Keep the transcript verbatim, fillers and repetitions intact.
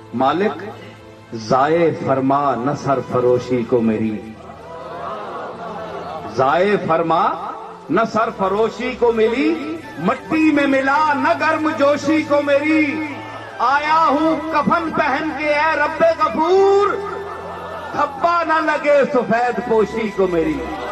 मालिक जाए फरमा न सरफरोशी को मेरी, जाए फरमा न सरफरोशी को मिली, मट्टी में मिला न गर्म जोशी को मेरी। आया हूं कफन पहन के ऐ रब्बे गफूर, धब्बा न लगे सफेद पोशी को मेरी।